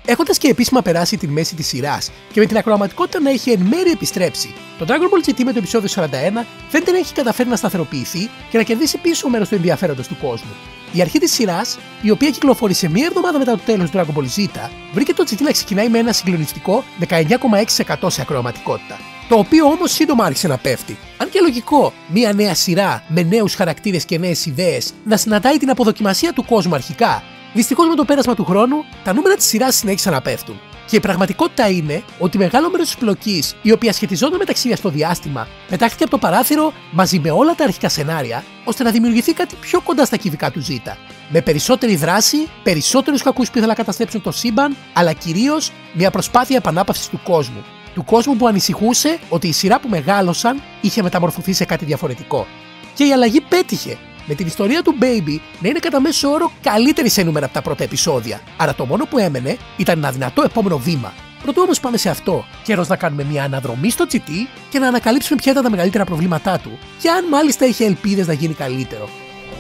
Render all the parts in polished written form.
Έχοντας και επίσημα περάσει τη μέση της σειράς και με την ακροαματικότητα να έχει εν μέρει επιστρέψει, το Dragon Ball GT με το επεισόδιο 41 φαίνεται να έχει καταφέρει να σταθεροποιηθεί και να κερδίσει πίσω μέρος του ενδιαφέροντος του κόσμου. Η αρχή της σειράς, η οποία κυκλοφόρησε μία εβδομάδα μετά το τέλος του Dragon Ball Z, βρήκε το GT να ξεκινάει με ένα συγκλονιστικό 19,6% σε ακροαματικότητα. Το οποίο όμως σύντομα άρχισε να πέφτει. Αν και λογικό, μία νέα σειρά με νέους χαρακτήρες και νέες ιδέες να συναντάει την αποδοκιμασία του κόσμου αρχικά, δυστυχώς με το πέρασμα του χρόνου, τα νούμερα της σειράς συνέχισαν να πέφτουν. Και η πραγματικότητα είναι ότι μεγάλο μέρος της πλοκής, η οποία σχετιζόταν με ταξίδια στο διάστημα, πετάχθηκε από το παράθυρο μαζί με όλα τα αρχικά σενάρια, ώστε να δημιουργηθεί κάτι πιο κοντά στα κυβικά του Z. Με περισσότερη δράση, περισσότερους κακούς που ήθελαν να καταστρέψουν το σύμπαν, αλλά κυρίως μια προσπάθεια επανάπαυσης του κόσμου. Του κόσμου που ανησυχούσε ότι η σειρά που μεγάλωσαν είχε μεταμορφωθεί σε κάτι διαφορετικό. Και η αλλαγή πέτυχε, με την ιστορία του Baby να είναι κατά μέσο όρο καλύτερη σε νούμερα από τα πρώτα επεισόδια. Άρα το μόνο που έμενε ήταν ένα δυνατό επόμενο βήμα. Πρωτού όμως πάμε σε αυτό, καιρός να κάνουμε μια αναδρομή στο GT και να ανακαλύψουμε ποια ήταν τα μεγαλύτερα προβλήματά του και αν μάλιστα είχε ελπίδες να γίνει καλύτερο.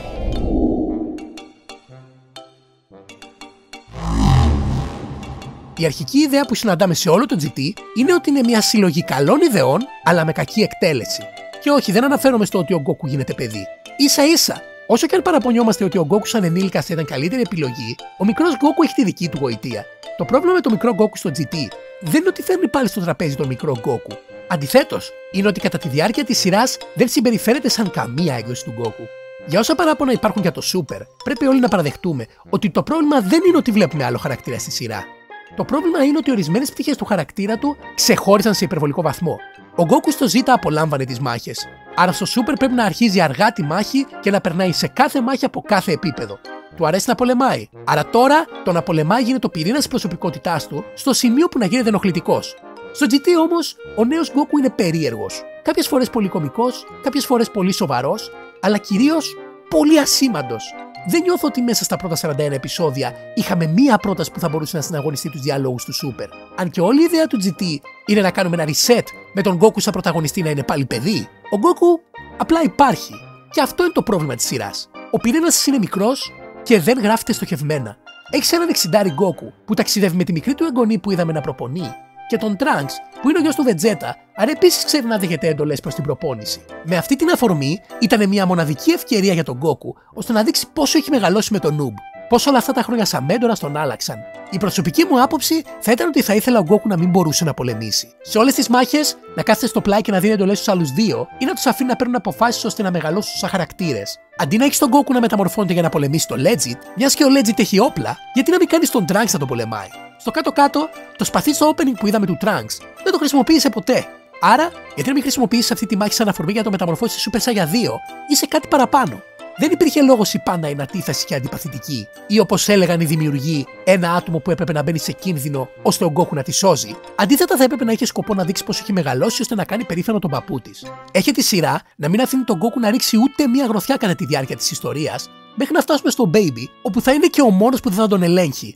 Η αρχική ιδέα που συναντάμε σε όλο το GT είναι ότι είναι μια συλλογή καλών ιδεών, αλλά με κακή εκτέλεση. Και όχι, δεν αναφέρομαι στο ότι ο Goku γίνεται παιδί. Ίσα ίσα, όσο και αν παραπονιόμαστε ότι ο Goku σαν ενήλικας θα ήταν καλύτερη επιλογή, ο μικρός Goku έχει τη δική του γοητεία. Το πρόβλημα με το μικρό Goku στο GT δεν είναι ότι φέρνει πάλι στο τραπέζι τον μικρό Goku. Αντιθέτως, είναι ότι κατά τη διάρκεια της σειράς δεν συμπεριφέρεται σαν καμία έκδοση του Goku. Για όσα παράπονα υπάρχουν για το Super, πρέπει όλοι να παραδεχτούμε ότι το πρόβλημα δεν είναι ότι βλέπουμε άλλο χαρακτήρα στη σειρά. Το πρόβλημα είναι ότι ορισμένες πτυχές του χαρακτήρα του ξεχώρισαν σε υπερβολικό βαθμό. Ο Goku στο Z απολάμβανε τις μάχες, άρα στο Super πρέπει να αρχίζει αργά τη μάχη και να περνάει σε κάθε μάχη από κάθε επίπεδο. Του αρέσει να πολεμάει, άρα τώρα το να πολεμάει γίνεται το πυρήνας της προσωπικότητάς του στο σημείο που να γίνεται ενοχλητικός. Στο GT όμως, ο νέος Goku είναι περίεργος. Κάποιες φορές πολύ κωμικός, κάποιες φορές πολύ σοβαρός, αλλά κυρίως πολύ ασήμαντος. Δεν νιώθω ότι μέσα στα πρώτα 41 επεισόδια είχαμε μία πρόταση που θα μπορούσε να συναγωνιστεί τους διαλόγους του Super. Αν και όλη η ιδέα του GT είναι να κάνουμε ένα reset με τον Goku σαν πρωταγωνιστή να είναι πάλι παιδί, ο Goku απλά υπάρχει. Και αυτό είναι το πρόβλημα της σειράς. Ο πυρήνας της είναι μικρός και δεν γράφεται στοχευμένα. Έχεις έναν 60 Goku που ταξιδεύει με τη μικρή του εγγονή που είδαμε να προπονεί, και τον Trunks που είναι ο γιος του Vegeta, άρα επίσης ξέρει να δέχεται έντολες προς την προπόνηση. Με αυτή την αφορμή ήταν μια μοναδική ευκαιρία για τον Goku ώστε να δείξει πόσο έχει μεγαλώσει με τον Noob. Πώς όλα αυτά τα χρόνια σαν μέντορας τον άλλαξαν. Η προσωπική μου άποψη θα ήταν ότι θα ήθελα ο Goku να μην μπορούσε να πολεμήσει. Σε όλες τις μάχες να κάθεται στο πλάι και να δίνει εντολές στους άλλους δύο ή να τους αφήνει να παίρνουν αποφάσεις ώστε να μεγαλώσουν σαν χαρακτήρες. Αντί να έχεις τον Goku να μεταμορφώνεται για να πολεμήσει το Legit, μιας και ο Legit έχει όπλα, γιατί να μην κάνεις τον Trunks να το πολεμάει. Στο κάτω-κάτω, το σπαθί στο opening που είδαμε του Trunks δεν το χρησιμοποίησε ποτέ. Άρα, γιατί να μην χρησιμοποιήσεις αυτή τη μάχη σαν αφορμή για να το μεταμορφώσεις σε Super Saiyan 2 ή σε κάτι παραπάνω. Δεν υπήρχε λόγος η Pan να είναι αντίθεση και αντιπαθητική, ή όπως έλεγαν οι δημιουργοί, ένα άτομο που έπρεπε να μπαίνει σε κίνδυνο ώστε ο Goku να τη σώζει. Αντίθετα, θα έπρεπε να είχε σκοπό να δείξει πως έχει μεγαλώσει ώστε να κάνει περήφανο τον παππού της. Έχει τη σειρά να μην αφήνει τον Goku να ρίξει ούτε μία γροθιά κατά τη διάρκεια της ιστορίας, μέχρι να φτάσουμε στο Baby, όπου θα είναι και ο μόνος που δεν θα τον ελέγχει.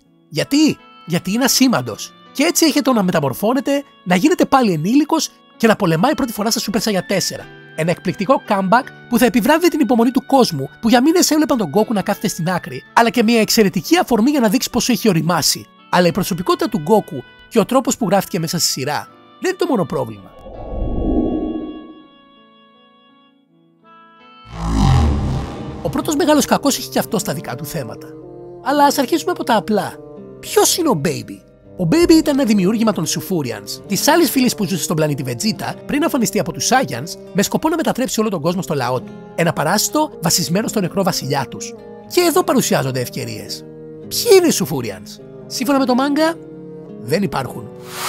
Γιατί είναι ασήμαντος. Και έτσι έχετε το να μεταμορφώνεται, να γίνεται πάλι ενήλικος και να πολεμάει πρώτη φορά στα Super Saiyan 4. Ένα εκπληκτικό comeback που θα επιβράβει την υπομονή του κόσμου που για μήνες έβλεπαν τον Goku να κάθεται στην άκρη, αλλά και μια εξαιρετική αφορμή για να δείξει πόσο έχει οριμάσει. Αλλά η προσωπικότητα του Goku και ο τρόπος που γράφτηκε μέσα στη σειρά δεν είναι το μόνο πρόβλημα. Ο πρώτος μεγάλος κακός έχει και αυτό στα δικά του θέματα. Αλλά ας αρχίσουμε από τα απλά. Ποιος είναι ο Baby? Ο Baby ήταν ένα δημιούργημα των Sufurians, της άλλης φυλής που ζούσε στον πλανήτη Vegeta πριν αφανιστεί από τους Saiyans, με σκοπό να μετατρέψει όλο τον κόσμο στο λαό του. Ένα παράσιτο βασισμένο στον νεκρό βασιλιά τους. Και εδώ παρουσιάζονται ευκαιρίες. Ποιοι είναι οι Sufurians? Σύμφωνα με το manga, δεν υπάρχουν.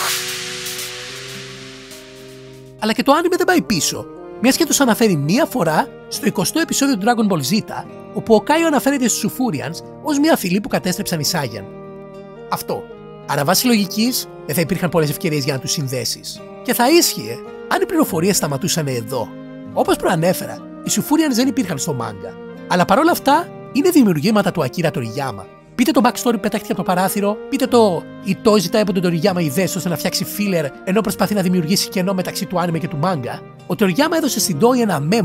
Αλλά και το anime δεν πάει πίσω, μιας και τους αναφέρει μία φορά στο 20ο επεισόδιο του Dragon Ball Z, όπου ο Κάιο αναφέρεται στους Sufurians ως μια φυλή που κατέστρεψαν οι Saiyan. Αυτό. Άρα βάσει λογικής δεν θα υπήρχαν πολλές ευκαιρίες για να τους συνδέσεις. Και θα ίσχυε αν οι πληροφορίες σταματούσαν εδώ. Όπως προανέφερα, οι Sufurians δεν υπήρχαν στο manga. Αλλά παρόλα αυτά είναι δημιουργήματα του Akira Toriyama. Πείτε το backstory που πετάχτηκε από το παράθυρο, πείτε το η Toei ζητάει από τον Toriyama ιδέες ώστε να φτιάξει filler ενώ προσπαθεί να δημιουργήσει κενό μεταξύ του anime και του manga. Ο Toriyama έδωσε στην Toei ένα memo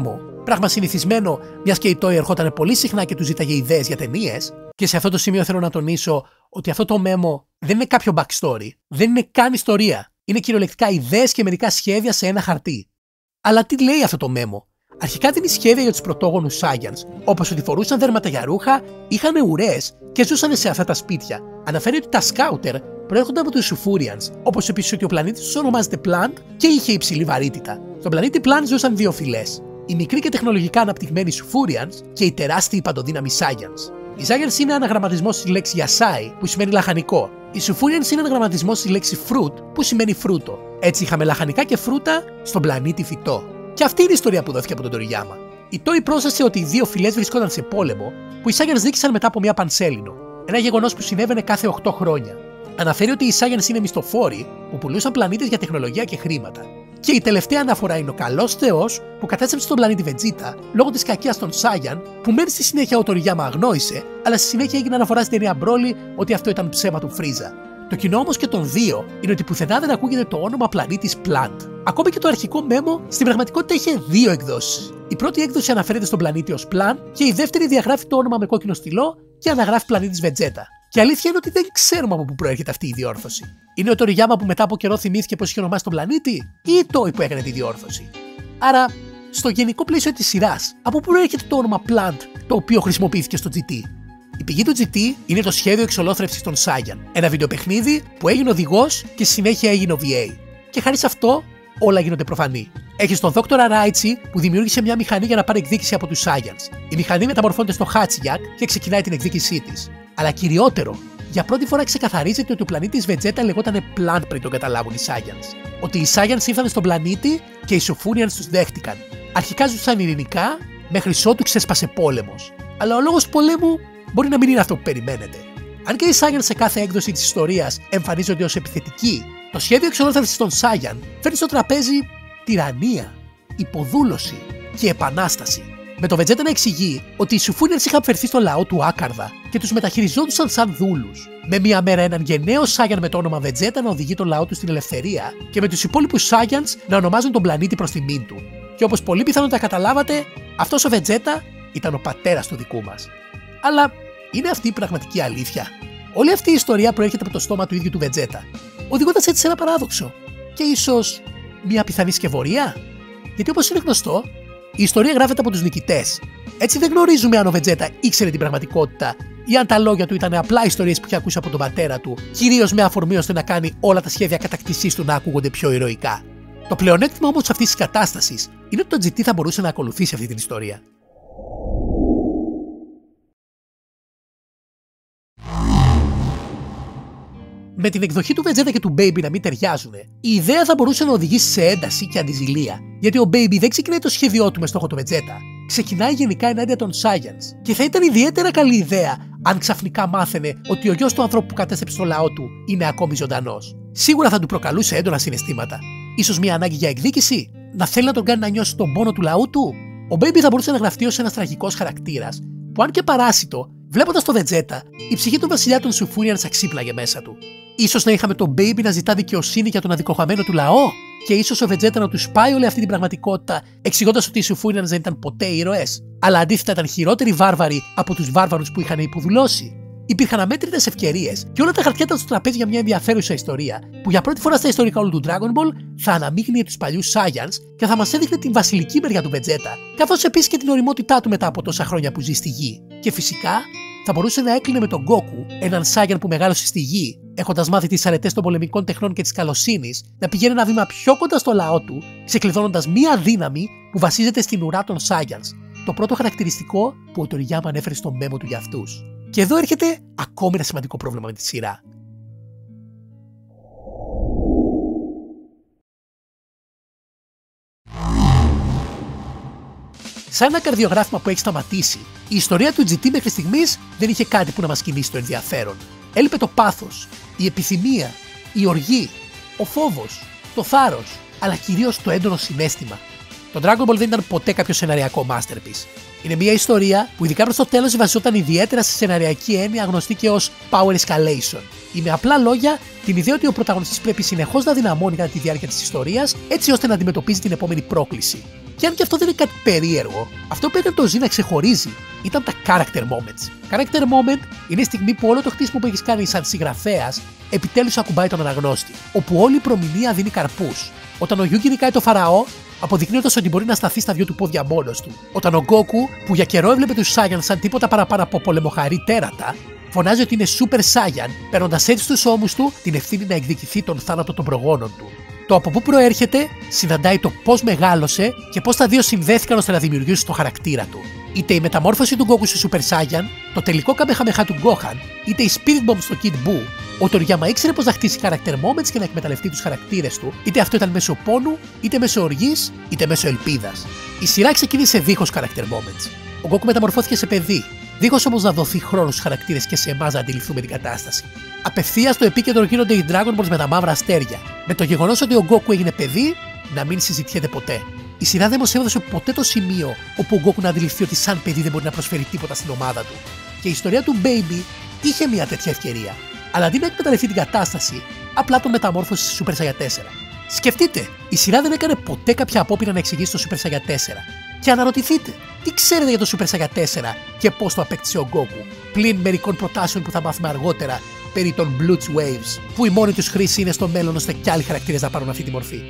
Πράγμα συνηθισμένο, μιας και η Toei ερχόταν πολύ συχνά και του ζήταγε ιδέες για ταινίες. Και σε αυτό το σημείο θέλω να τονίσω ότι αυτό το memo δεν είναι κάποιο backstory, δεν είναι καν ιστορία. Είναι κυριολεκτικά ιδέες και μερικά σχέδια σε ένα χαρτί. Αλλά τι λέει αυτό το memo? Αρχικά δίνει σχέδια για τους πρωτόγονους Saiyans, όπως ότι φορούσαν δέρματα για ρούχα, είχαν ουρές και ζούσαν σε αυτά τα σπίτια. Αναφέρει ότι τα Scouter προέρχονταν από τους Sufurians, όπως επίσης ότι ο πλανήτης τους ονομάζεται Plant και είχε υψηλή βαρύτητα. Στον πλανήτη Plant ζούσαν δύο φυλές. Οι μικροί και τεχνολογικά αναπτυγμένοι Sufurians και οι τεράστιοι παντοδύναμοι Saiyans. Οι Saiyans είναι αναγραμματισμός της λέξης Yasai, που σημαίνει λαχανικό. Οι Sufurians είναι αναγραμματισμός της λέξης Fruit, που σημαίνει φρούτο. Έτσι είχαμε λαχανικά και φρούτα στον πλανήτη φυτό. Και αυτή είναι η ιστορία που δόθηκε από τον Toriyama. Η Toei πρόσθεσε ότι οι δύο φυλές βρισκόταν σε πόλεμο, που οι Saiyans δίκησαν μετά από μια πανσέλινο. Ένα γεγονός που συνέβαινε κάθε 8 χρόνια. Αναφέρει ότι οι Saiyans είναι μισθοφόροι που πουλούσαν πλανήτες για τεχνολογία και χρήματα. Και η τελευταία αναφορά είναι ο καλός θεός που κατέστρεψε τον πλανήτη Vegeta λόγω της κακίας των Saiyan, που μεν στη συνέχεια ο Toriyama αγνόησε, αλλά στη συνέχεια έγινε αναφορά στην ταινία Broly ότι αυτό ήταν ψέμα του Φρίζα. Το κοινό όμως και των δύο είναι ότι πουθενά δεν ακούγεται το όνομα πλανήτης Plant. Ακόμη και το αρχικό memo στην πραγματικότητα είχε δύο εκδόσεις. Η πρώτη έκδοση αναφέρεται στον πλανήτη ως Plant και η δεύτερη διαγράφει το όνομα με κόκκινο στυλό και αναγράφει πλανήτης Vegeta. Και η αλήθεια είναι ότι δεν ξέρουμε από πού προέρχεται αυτή η διόρθωση. Είναι ο Toriyama που μετά από καιρό θυμήθηκε πως είχε ονομάσει τον πλανήτη, ή η Toei που έκανε τη διόρθωση. Άρα, στο γενικό πλαίσιο της σειράς, από πού προέρχεται το όνομα Plant το οποίο χρησιμοποιήθηκε στο GT? Η πηγή του GT είναι το σχέδιο εξολόθρευσης των Saiyan, ένα βιντεοπαιχνίδι που έγινε οδηγός και στη συνέχεια έγινε OVA. Και χάρη σε αυτό, όλα γίνονται προφανή. Έχεις τον Δόκτορα Ράιτσι που δημιούργησε μια μηχανή για να πάρει εκδίκηση από τους Saiyans. Η μηχανή μεταμορφώνεται στο Hachiyak και ξεκινάει την εκδίκησή της. Αλλά κυριότερο, για πρώτη φορά ξεκαθαρίζεται ότι ο πλανήτης Vegeta λεγόταν Plant πριν τον καταλάβουν οι Saiyans. Ότι οι Saiyans ήρθαν στον πλανήτη και οι Sufurians τους δέχτηκαν. Αρχικά ζούσαν ειρηνικά, μέχρι ότου ξέσπασε πόλεμος. Αλλά ο λόγος πολέμου μπορεί να μην είναι αυτό που περιμένετε. Αν και οι Saiyans σε κάθε έκδοση της ιστορίας εμφανίζονται ως επιθετικοί, το σχέδιο εξολόθρευσης των Saiyan φέρνει στο τραπέζι τυραννία, υποδούλωση και επανάσταση. Με το Vegeta να εξηγεί ότι οι Sufurians είχαν φερθεί στο λαό του άκαρδα και τους μεταχειριζόντουσαν σαν δούλους. Με μία μέρα έναν γενναίο Saiyan με το όνομα Vegeta να οδηγεί τον λαό του στην ελευθερία και με τους υπόλοιπους Saiyans να ονομάζουν τον πλανήτη προς τιμήν του. Και όπως πολύ πιθανόν τα καταλάβατε, αυτός ο Vegeta ήταν ο πατέρας του δικού μας. Αλλά είναι αυτή η πραγματική αλήθεια? Όλη αυτή η ιστορία προέρχεται από το στόμα του ίδιου του Vegeta, οδηγώντας έτσι σε ένα παράδοξο και ίσως μια πιθανή σκευωρία. Γιατί όπως είναι γνωστό, η ιστορία γράφεται από τους νικητές. Έτσι δεν γνωρίζουμε αν ο Vegeta ήξερε την πραγματικότητα ή αν τα λόγια του ήταν απλά ιστορίες που είχε ακούσει από τον πατέρα του, κυρίως με αφορμή ώστε να κάνει όλα τα σχέδια κατακτησής του να ακούγονται πιο ηρωικά. Το πλεονέκτημα όμως αυτής της κατάστασης είναι ότι το GT θα μπορούσε να ακολουθήσει αυτή την ιστορία. Με την εκδοχή του Vegeta και του Baby να μην ταιριάζουν, η ιδέα θα μπορούσε να οδηγήσει σε ένταση και αντιζηλία. Γιατί ο Baby δεν ξεκινάει το σχέδιό του με στόχο το Vegeta. Ξεκινάει γενικά ενάντια των Saiyans. Και θα ήταν ιδιαίτερα καλή ιδέα αν ξαφνικά μάθαινε ότι ο γιος του ανθρώπου που κατέστρεψε το λαό του είναι ακόμη ζωντανός. Σίγουρα θα του προκαλούσε έντονα συναισθήματα. Ίσως μια ανάγκη για εκδίκηση, να θέλει να τον κάνει να νιώσει τον πόνο του λαού του. Ο Baby θα μπορούσε να γραφτεί ως ένας τραγικός χαρακτήρας που, αν και παράσιτο, βλέποντας το Vegeta, η ψυχή του βασιλιά των Sufurians αξίπλαγε μέσα του. Ίσως να είχαμε τον Baby να ζητά δικαιοσύνη για τον αδικοχαμένο του λαό, και ίσως ο Vegeta να του πάει όλη αυτή την πραγματικότητα, εξηγώντας ότι οι Sufurians δεν ήταν ποτέ ήρωες, αλλά αντίθετα ήταν χειρότεροι βάρβαροι από τους βάρβαρους που είχαν υποδουλώσει. Υπήρχαν αμέτρητες ευκαιρίες και όλα τα χαρτιά ήταν στο τραπέζι για μια ενδιαφέρουσα ιστορία, που για πρώτη φορά στα ιστορικά όλου του Dragon Ball θα αναμείγνυε τους παλιούς Saiyans και θα μας έδειχνε την βασιλική μεριά του Vegeta, καθώς επίσης και την ωριμότητά του μετά από τόσα χρόνια που ζει στη γη. Και φυσικά θα μπορούσε να έκλεινε με τον Goku, έναν Saiyan που μεγάλωσε στη γη, έχοντας μάθει τις αρετές των πολεμικών τεχνών και της καλοσύνης, να πηγαίνει ένα βήμα πιο κοντά στο λαό του, ξεκλειδώνοντας μία δύναμη που βασίζεται στην ουρά των Saiyans. Το πρώτο χαρακτηριστικό που ο Toriyama ανέφερε στο μέμο του για αυτούς. Και εδώ έρχεται ακόμη ένα σημαντικό πρόβλημα με τη σειρά. Σαν ένα καρδιογράφημα που έχει σταματήσει, η ιστορία του GT μέχρι στιγμής δεν είχε κάτι που να μας κινήσει το ενδιαφέρον. Έλειπε το πάθος, η επιθυμία, η οργή, ο φόβος, το θάρρος, αλλά κυρίως το έντονο συναίσθημα. Το Dragon Ball δεν ήταν ποτέ κάποιο σεναριακό masterpiece. Είναι μια ιστορία που ειδικά προς το τέλος βασιζόταν ιδιαίτερα στη σεναριακή έννοια γνωστή και ως power escalation. Ή με απλά λόγια, την ιδέα ότι ο πρωταγωνιστής πρέπει συνεχώς να δυναμώνει κατά τη διάρκεια της ιστορίας, έτσι ώστε να αντιμετωπίζει την επόμενη πρόκληση. Και αν και αυτό δεν είναι κάτι περίεργο, αυτό που έκανε το Z να ξεχωρίζει ήταν τα character moments. Character moment είναι η στιγμή που όλο το χτίσιμο που έχεις κάνει σαν συγγραφέας επιτέλους ακουμπάει τον αναγνώστη, όπου όλη η προμηνία δίνει καρπούς. Όταν ο Yugi νικάει το Φαραώ, αποδεικνύοντας ότι μπορεί να σταθεί στα δυο του πόδια μόνος του. Όταν ο Goku, που για καιρό έβλεπε τους Saiyan σαν τίποτα παραπάνω από πολεμοχαρή τέρατα, φωνάζει ότι είναι Super Saiyan, παίρνοντας έτσι στους ώμους του την ευθύνη να εκδικηθεί τον θάνατο των προγόνων του. Το από πού προέρχεται συναντάει το πώς μεγάλωσε και πώς τα δύο συνδέθηκαν ώστε να δημιουργήσουν το χαρακτήρα του. Είτε η μεταμόρφωση του Goku σε Super Saiyan, το τελικό Kamehameha του Gohan, είτε η Spirit Bomb στο Kid Buu, ο Toriyama ήξερε πώς να χτίσει character moments και να εκμεταλλευτεί τους χαρακτήρες του, είτε αυτό ήταν μέσω πόνου, είτε μέσω οργής, είτε μέσω ελπίδας. Η σειρά ξεκίνησε δίχως character moments. Ο Goku μεταμορφώθηκε σε παιδί, δίχως όμως να δοθεί χρόνο στους χαρακτήρες και σε εμάς να αντιληφθούμε την κατάσταση. Απευθείας στο επίκεντρο γίνονται οι Dragon Balls με τα μαύρα αστέρια, με το γεγονός ότι ο Goku έγινε παιδί να μην συζητιέται ποτέ. Η σειρά δεν μας έδωσε ποτέ το σημείο όπου ο Goku να αντιληφθεί ότι σαν παιδί δεν μπορεί να προσφέρει τίποτα στην ομάδα του. Και η ιστορία του Baby είχε μια τέτοια ευκαιρία. Αλλά αντί να εκμεταλλευτεί την κατάσταση, απλά τον μεταμόρφωσε σε Super Saiyan 4. Σκεφτείτε, η σειρά δεν έκανε ποτέ κάποια απόπειρα να εξηγήσει το Super Saiyan 4. Και αναρωτηθείτε, τι ξέρετε για το Super Saiyan 4 και πώς το απέκτησε ο Goku, πλην μερικών προτάσεων που θα μάθουμε αργότερα περί των Blutz Waves, που η μόνη τους χρήση είναι στο μέλλον ώστε κι άλλοι χαρακτήρες να πάρουν αυτή τη μορφή.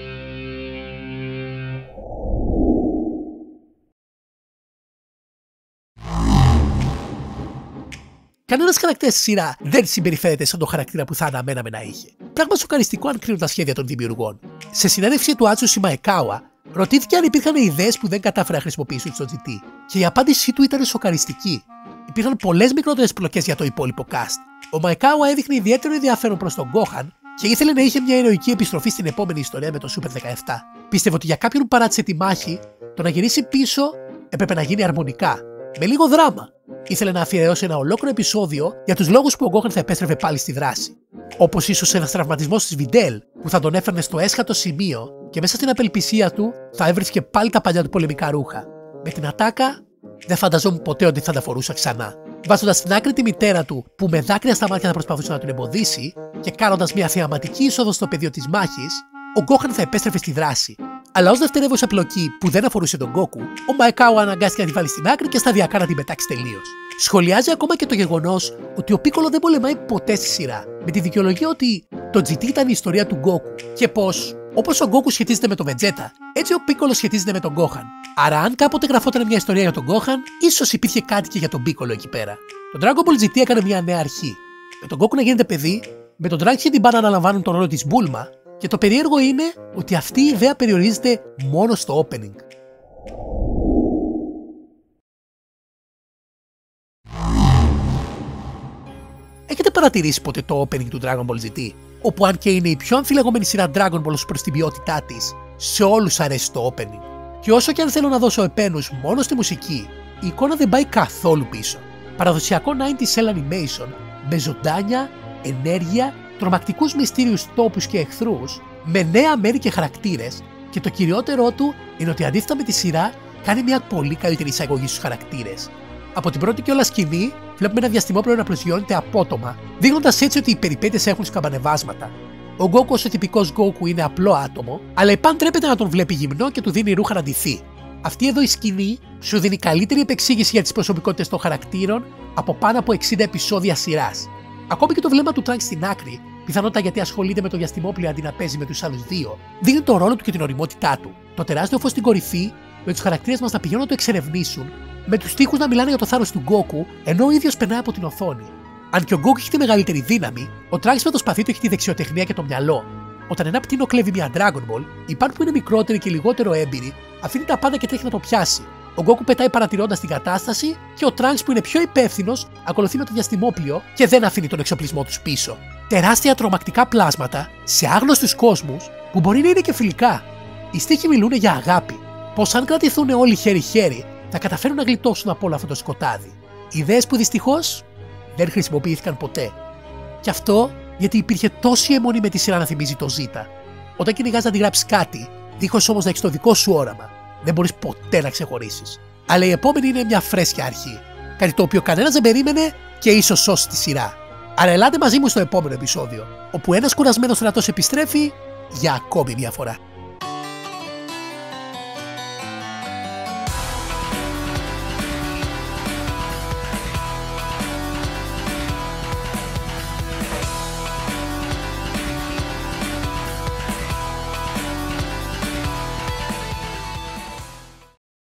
Κανένας χαρακτήρας στη σειρά δεν συμπεριφέρεται σαν τον χαρακτήρα που θα αναμέναμε να είχε. Πράγμα σοκαριστικό αν κρίνουν τα σχέδια των δημιουργών. Σε συνέντευξη του Άτσου Σιμαεκάουα, ρωτήθηκε αν υπήρχαν ιδέες που δεν κατάφερε να χρησιμοποιήσουν στο GT. Και η απάντησή του ήταν σοκαριστική. Υπήρχαν πολλές μικρότερες πλοκές για το υπόλοιπο cast. Ο Μαϊκάουα έδειχνε ιδιαίτερο ενδιαφέρον προς τον Gohan και ήθελε να είχε μια ηρωική επιστροφή στην επόμενη ιστορία με το Super 17. Πίστευε ότι για κάποιον που παράτησε τη μάχη, το να γυρίσει πίσω έπρεπε να γίνει αρμονικά, με λίγο δράμα. Ήθελε να αφιερώσει ένα ολόκληρο επεισόδιο για τους λόγους που ο Gohan θα επέστρεφε πάλι στη δράση. Όπως ίσως ένας τραυματισμός της Videl που θα τον έφερνε στο έσχατο σημείο και μέσα στην απελπισία του θα έβρισκε πάλι τα παλιά του πολεμικά ρούχα. Με την ατάκα δεν φανταζόμουν ποτέ ότι θα τα φορούσα ξανά. Βάζοντας στην άκρη τη μητέρα του που με δάκρυα στα μάτια θα προσπαθούσε να τον εμποδίσει και κάνοντας μια θεαματική είσοδο στο πεδίο της μάχης, ο Gohan θα επέστρεφε στη δράση. Αλλά ως δευτερεύουσα πλοκή που δεν αφορούσε τον Goku, ο Μαϊκάουα αναγκάστηκε να τη βάλει στην άκρη και σταδιακά να την πετάξει τελείως. Σχολιάζει ακόμα και το γεγονός ότι ο Piccolo δεν πολεμάει ποτέ στη σειρά, με τη δικαιολογία ότι το GT ήταν η ιστορία του Goku και πως, όπως ο Goku σχετίζεται με τον Vegeta, έτσι ο Piccolo σχετίζεται με τον Gohan. Άρα, αν κάποτε γραφόταν μια ιστορία για τον Gohan, ίσως υπήρχε κάτι και για τον Piccolo εκεί πέρα. Το Dragon Ball GT έκανε μια νέα αρχή. Με τον Goku να γίνεται παιδί, με τον Trunks και την Pan να αναλαμβάνουν τον ρόλο της Bulma, και το περίεργο είναι ότι αυτή η ιδέα περιορίζεται μόνο στο opening. Έχετε παρατηρήσει ποτέ το opening του Dragon Ball GT, όπου αν και είναι η πιο αμφιλεγόμενη σειρά Dragon Ball προς την ποιότητά της, σε όλους αρέσει το opening. Και όσο και αν θέλω να δώσω επένους μόνο στη μουσική, η εικόνα δεν πάει καθόλου πίσω. Παραδοσιακό 90s cel animation με ζωντάνια, ενέργεια, τρομακτικούς μυστήριους τόπους και εχθρούς, με νέα μέρη και χαρακτήρες, και το κυριότερό του είναι ότι αντίθετα με τη σειρά κάνει μια πολύ καλύτερη εισαγωγή στους χαρακτήρες. Από την πρώτη κιόλας σκηνή, βλέπουμε ένα διαστημόπλαιο να προσγειώνεται απότομα, δείχνοντας έτσι ότι οι περιπέτειες έχουν σκαμπανεβάσματα. Ο Goku ως ο τυπικός Goku είναι απλό άτομο, αλλά η Pan τρέπεται να τον βλέπει γυμνό και του δίνει ρούχα να ντυθεί. Αυτή εδώ η σκηνή σου δίνει καλύτερη επεξήγηση για τις προσωπικότητες των χαρακτήρων από πάνω από 60 επεισόδια σειράς. Ακόμη και το βλέμμα του Trunks στην άκρη, πιθανότατα γιατί ασχολείται με το διαστημόπλαιο αντί να παίζει με τους άλλους δύο, δίνει τον ρόλο του και την ωριμότητά του. Το τεράστιο φως στην κορυφή, με τους χαρακτήρες μας να πηγαίνουν να το εξερευνήσουν, με τους τοίχους να μιλάνε για το θάρρος του Goku, ενώ ο ίδιος περνάει από την οθόνη. Αν και ο Goku έχει τη μεγαλύτερη δύναμη, ο Trunks με το σπαθί του έχει τη δεξιοτεχνία και το μυαλό. Όταν ένα πτήνο κλέβει μια Dragon Ball, η Pan που είναι μικρότερη και λιγότερο έμπειρη, αφήνει τα πάντα και τρέχει να το πιάσει. Ο Goku πετάει παρατηρώντας την κατάσταση και ο Trunks που είναι πιο υπεύθυνος ακολουθεί με το διαστημόπλαιο και δεν αφήνει τον εξοπλισμό τους πίσω. Τεράστια τρομακτικά πλάσματα σε άγνωστους κόσμους που μπορεί να είναι και φιλικά. Οι στίχοι μιλούν για αγάπη. Πως αν κρατηθούν όλοι χέρι-χέρι, θα καταφέρουν να γλιτώσουν από όλο αυτό το σκοτάδι. Ιδέες που δυστυχώς δεν χρησιμοποιήθηκαν ποτέ. Και αυτό γιατί υπήρχε τόση αιμονή με τη σειρά να θυμίζει το Z. Όταν κυνηγάς να αντιγράψεις κάτι, δίχως όμως να έχεις το δικό σου όραμα, δεν μπορείς ποτέ να ξεχωρίσεις. Αλλά η επόμενη είναι μια φρέσκια αρχή. Κάτι το οποίο κανένας δεν περίμενε και ίσως σώσει τη σειρά. Άρα ελάτε μαζί μου στο επόμενο επεισόδιο, όπου ένας κουρασμένος στρατός επιστρέφει για ακόμη μια φορά.